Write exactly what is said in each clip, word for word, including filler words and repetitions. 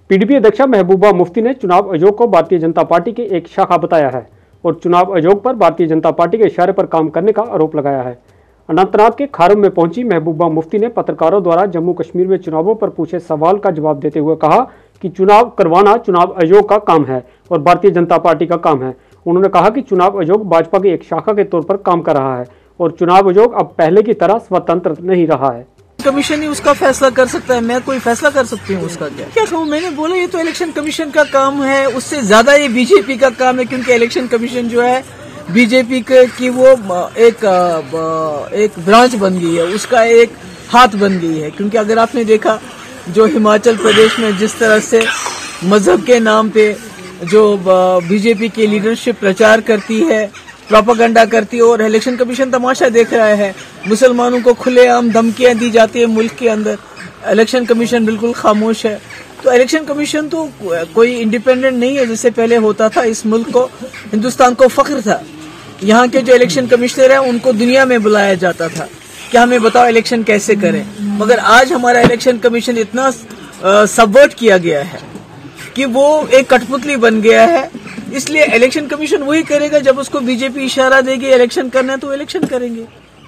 PDP अध्यक्षा महबूबा मुफ्ती ने चुनाव आयोग को भारतीय जनता पार्टी की एक शाखा बताया है और चुनाव आयोग पर भारतीय जनता पार्टी के इशारे पर काम करने का आरोप लगाया है। अनंतनाग के खारुम में पहुंची महबूबा मुफ्ती ने पत्रकारों द्वारा जम्मू कश्मीर में चुनावों पर पूछे सवाल का जवाब देते हुए कहा कि चुनाव करवाना चुनाव आयोग का काम है और भारतीय जनता पार्टी का काम है। उन्होंने कहा कि चुनाव आयोग भाजपा की एक शाखा के तौर पर काम कर रहा है और चुनाव आयोग अब पहले की तरह स्वतंत्र नहीं रहा है। कमीशन ही उसका फैसला कर सकता है, मैं कोई फैसला कर सकती हूँ उसका? क्या क्या कहूँ? मैंने बोला ये तो इलेक्शन कमीशन का काम है, उससे ज्यादा ये बीजेपी का काम है, क्योंकि इलेक्शन कमीशन जो है बीजेपी के की वो एक एक ब्रांच बन गई है, उसका एक हाथ बन गई है। क्योंकि अगर आपने देखा जो हिमाचल प्रदेश में जिस तरह से मजहब के नाम पे जो बीजेपी की लीडरशिप प्रचार करती है, प्रोपागेंडा करती है, और इलेक्शन कमीशन तमाशा देख रहा है, मुसलमानों को खुलेआम धमकियां दी जाती है मुल्क के अंदर, इलेक्शन कमीशन बिल्कुल खामोश है। तो इलेक्शन कमीशन तो कोई इंडिपेंडेंट नहीं है जैसे पहले होता था। इस मुल्क को, हिंदुस्तान को फख्र था, यहाँ के जो इलेक्शन कमिश्नर हैं उनको दुनिया में बुलाया जाता था कि हमें बताओ इलेक्शन कैसे करें। मगर आज हमारा इलेक्शन कमीशन इतना सबवर्ट किया गया है कि वो एक कठपुतली बन गया है। इसलिए इलेक्शन कमीशन वही करेगा जब उसको बीजेपी इशारा देगी इलेक्शन करना है तो इलेक्शन करेंगे।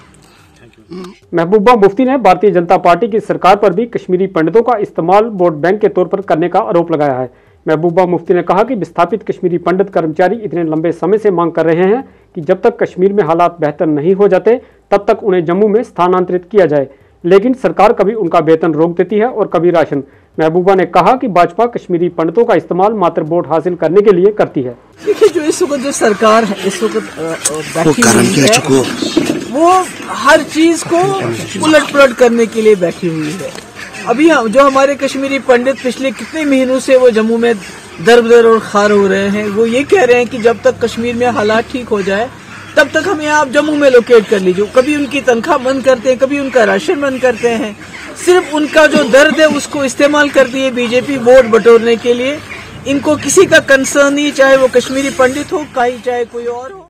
महबूबा मुफ्ती ने भारतीय जनता पार्टी की सरकार पर भी कश्मीरी पंडितों का इस्तेमाल वोट बैंक के तौर पर करने का आरोप लगाया है। महबूबा मुफ्ती ने कहा कि विस्थापित कश्मीरी पंडित कर्मचारी इतने लंबे समय से मांग कर रहे हैं कि जब तक कश्मीर में हालात बेहतर नहीं हो जाते तब तक उन्हें जम्मू में स्थानांतरित किया जाए, लेकिन सरकार कभी उनका वेतन रोक देती है और कभी राशन। महबूबा ने कहा कि भाजपा कश्मीरी पंडितों का इस्तेमाल मात्र वोट हासिल करने के लिए करती है। देखिए, जो इस वक्त जो सरकार है इस वक्त बैठी हुई है वो हर चीज को उलट पुलट करने के लिए बैठी हुई है। अभी जो हमारे कश्मीरी पंडित पिछले कितने महीनों से वो जम्मू में दर बदर और खार हो रहे हैं, वो ये कह रहे हैं कि जब तक कश्मीर में हालात ठीक हो जाए तब तक हमें आप जम्मू में लोकेट कर लीजिए। कभी उनकी तनख्वाह बंद करते हैं, कभी उनका राशन बंद करते हैं। सिर्फ उनका जो दर्द है उसको इस्तेमाल करती है बीजेपी वोट बटोरने के लिए। इनको किसी का कंसर्न नहीं, चाहे वो कश्मीरी पंडित हो, काई चाहे कोई और हो।